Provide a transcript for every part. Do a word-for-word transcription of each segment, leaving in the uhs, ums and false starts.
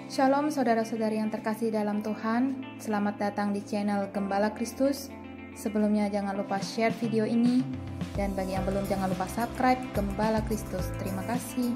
Shalom saudara-saudari yang terkasih dalam Tuhan, selamat datang di channel Gembala Kristus. Sebelumnya jangan lupa share video ini, dan bagi yang belum jangan lupa subscribe Gembala Kristus. Terima kasih.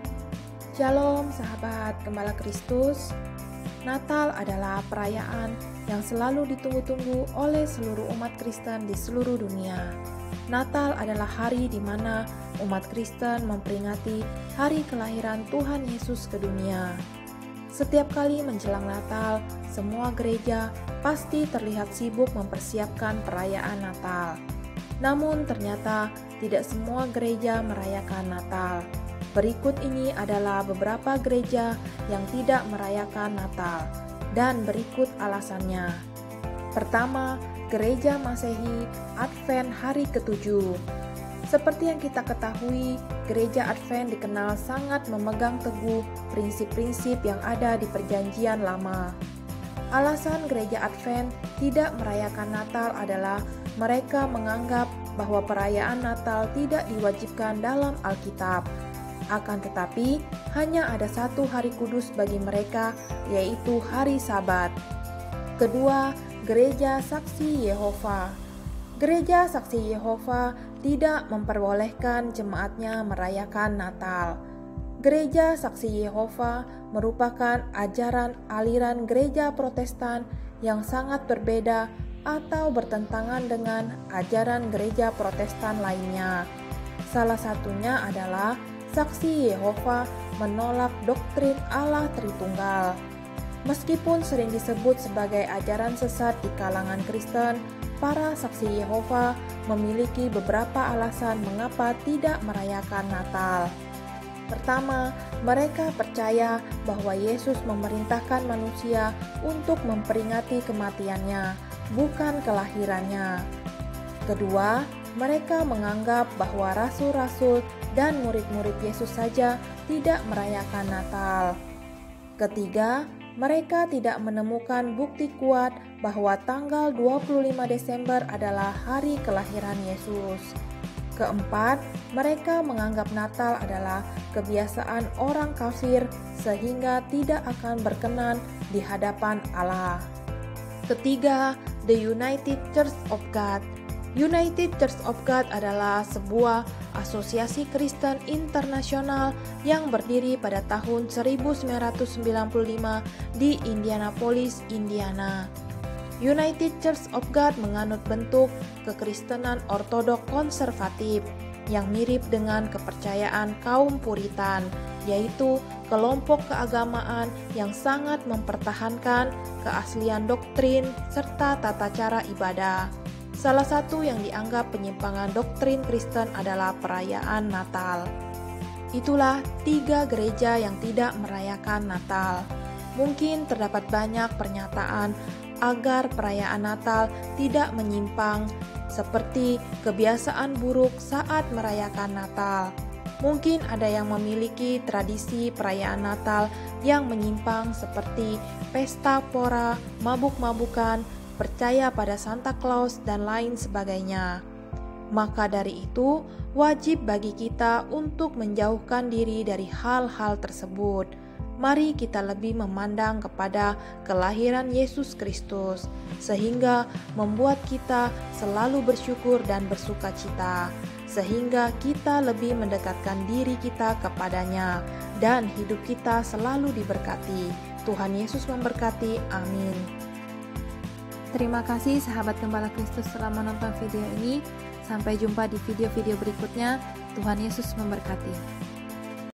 Shalom sahabat Gembala Kristus. Natal adalah perayaan yang selalu ditunggu-tunggu oleh seluruh umat Kristen di seluruh dunia. Natal adalah hari di mana umat Kristen memperingati hari kelahiran Tuhan Yesus ke dunia. Setiap kali menjelang Natal, semua gereja pasti terlihat sibuk mempersiapkan perayaan Natal. Namun ternyata tidak semua gereja merayakan Natal. Berikut ini adalah beberapa gereja yang tidak merayakan Natal, dan berikut alasannya. Pertama, Gereja Masehi Advent hari ketujuh. Seperti yang kita ketahui, Gereja Advent dikenal sangat memegang teguh prinsip-prinsip yang ada di Perjanjian Lama. Alasan Gereja Advent tidak merayakan Natal adalah mereka menganggap bahwa perayaan Natal tidak diwajibkan dalam Alkitab. Akan tetapi, hanya ada satu hari kudus bagi mereka, yaitu hari Sabat. Kedua, Gereja Saksi Yehova. Gereja Saksi Yehova tidak memperbolehkan jemaatnya merayakan Natal. Gereja Saksi Yehova merupakan ajaran aliran gereja Protestan yang sangat berbeda atau bertentangan dengan ajaran gereja Protestan lainnya. Salah satunya adalah Saksi Yehova menolak doktrin Allah Tritunggal. Meskipun sering disebut sebagai ajaran sesat di kalangan Kristen, para saksi Yehova memiliki beberapa alasan mengapa tidak merayakan Natal. Pertama, mereka percaya bahwa Yesus memerintahkan manusia untuk memperingati kematiannya, bukan kelahirannya. Kedua, mereka menganggap bahwa rasul-rasul dan murid-murid Yesus saja tidak merayakan Natal. Ketiga, mereka tidak menemukan bukti kuat bahwa tanggal dua puluh lima Desember adalah hari kelahiran Yesus. Keempat, mereka menganggap Natal adalah kebiasaan orang kafir sehingga tidak akan berkenan di hadapan Allah. Ketiga, The United Church of God. United Church of God adalah sebuah asosiasi Kristen internasional yang berdiri pada tahun seribu sembilan ratus sembilan puluh lima di Indianapolis, Indiana. United Church of God menganut bentuk kekristenan ortodok konservatif yang mirip dengan kepercayaan kaum Puritan, yaitu kelompok keagamaan yang sangat mempertahankan keaslian doktrin serta tata cara ibadah. Salah satu yang dianggap penyimpangan doktrin Kristen adalah perayaan Natal. Itulah tiga gereja yang tidak merayakan Natal. Mungkin terdapat banyak pernyataan agar perayaan Natal tidak menyimpang, seperti kebiasaan buruk saat merayakan Natal. Mungkin ada yang memiliki tradisi perayaan Natal yang menyimpang seperti pesta pora, mabuk-mabukan, percaya pada Santa Claus, dan lain sebagainya. Maka dari itu, wajib bagi kita untuk menjauhkan diri dari hal-hal tersebut. Mari kita lebih memandang kepada kelahiran Yesus Kristus, sehingga membuat kita selalu bersyukur dan bersuka cita, sehingga kita lebih mendekatkan diri kita kepadanya, dan hidup kita selalu diberkati. Tuhan Yesus memberkati. Amin. Terima kasih sahabat Gembala Kristus telah menonton video ini. Sampai jumpa di video-video berikutnya. Tuhan Yesus memberkati.